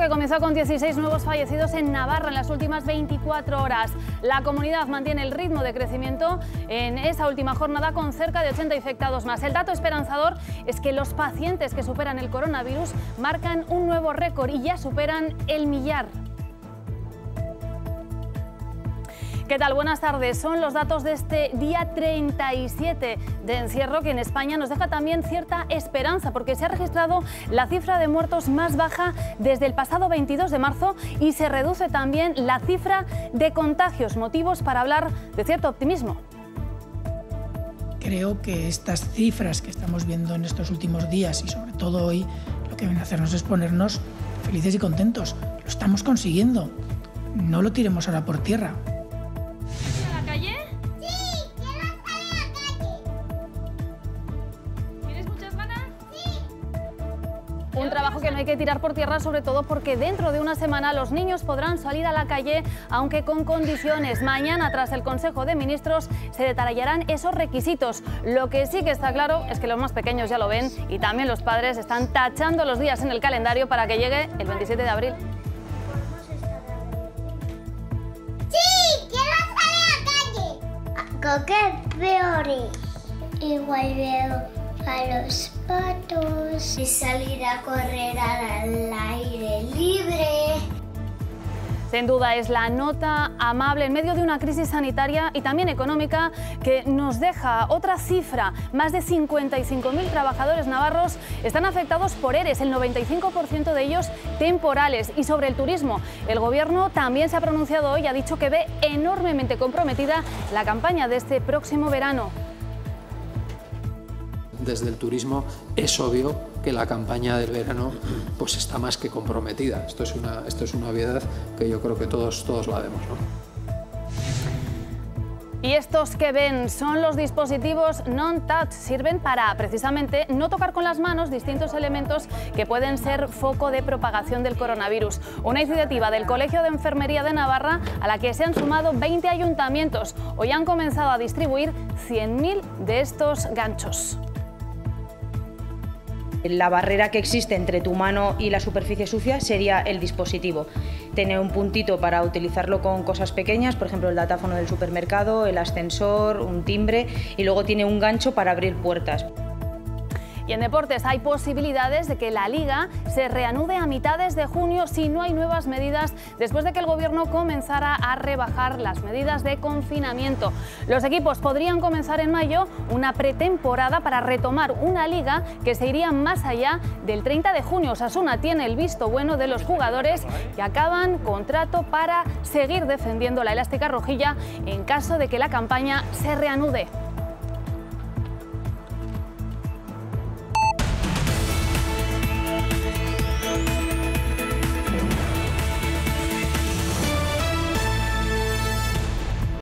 que comenzó con 16 nuevos fallecidos en Navarra en las últimas 24 horas. La comunidad mantiene el ritmo de crecimiento en esa última jornada con cerca de 80 infectados más. El dato esperanzador es que los pacientes que superan el coronavirus marcan un nuevo récord y ya superan el millar. ¿Qué tal? Buenas tardes. Son los datos de este día 37 de encierro que en España nos deja también cierta esperanza porque se ha registrado la cifra de muertos más baja desde el pasado 22 de marzo y se reduce también la cifra de contagios, motivos para hablar de cierto optimismo. Creo que estas cifras que estamos viendo en estos últimos días y sobre todo hoy lo que viene a hacernos es ponernos felices y contentos. Lo estamos consiguiendo. No lo tiremos ahora por tierra. Un trabajo que no hay que tirar por tierra, sobre todo porque dentro de una semana los niños podrán salir a la calle, aunque con condiciones. Mañana, tras el Consejo de Ministros, se detallarán esos requisitos. Lo que sí que está claro es que los más pequeños ya lo ven y también los padres están tachando los días en el calendario para que llegue el 27 de abril. ¡Sí! ¡Quiero salir a la calle! ¿Qué peores? Igual veo a los patos y salir a correr al aire libre. Sin duda es la nota amable en medio de una crisis sanitaria y también económica que nos deja otra cifra. Más de 55.000 trabajadores navarros están afectados por ERES, el 95% de ellos temporales. Y sobre el turismo, el Gobierno también se ha pronunciado hoy y ha dicho que ve enormemente comprometida la campaña de este próximo verano. Desde el turismo es obvio que la campaña del verano pues está más que comprometida. Esto es una obviedad que yo creo que todos la vemos, ¿no? Y estos que ven son los dispositivos non-touch. Sirven para precisamente no tocar con las manos distintos elementos que pueden ser foco de propagación del coronavirus. Una iniciativa del Colegio de Enfermería de Navarra a la que se han sumado 20 ayuntamientos. Hoy han comenzado a distribuir 100.000 de estos ganchos. La barrera que existe entre tu mano y la superficie sucia sería el dispositivo. Tiene un puntito para utilizarlo con cosas pequeñas, por ejemplo el datáfono del supermercado, el ascensor, un timbre, y luego tiene un gancho para abrir puertas. Y en deportes hay posibilidades de que la Liga se reanude a mitades de junio si no hay nuevas medidas después de que el Gobierno comenzara a rebajar las medidas de confinamiento. Los equipos podrían comenzar en mayo una pretemporada para retomar una Liga que se iría más allá del 30 de junio. Osasuna tiene el visto bueno de los jugadores que acaban contrato para seguir defendiendo la elástica rojilla en caso de que la campaña se reanude.